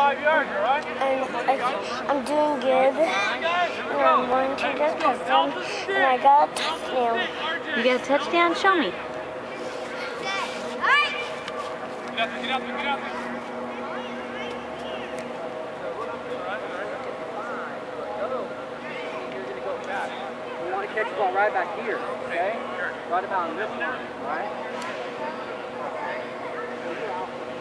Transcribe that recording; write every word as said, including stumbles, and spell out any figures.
And I, I'm doing good. And I'm going to get a touchdown. And I got a touchdown. You got a touchdown? Show me. Get out there, get out there, get out there. We want to catch the ball right back here, okay? Right about in this one, all right?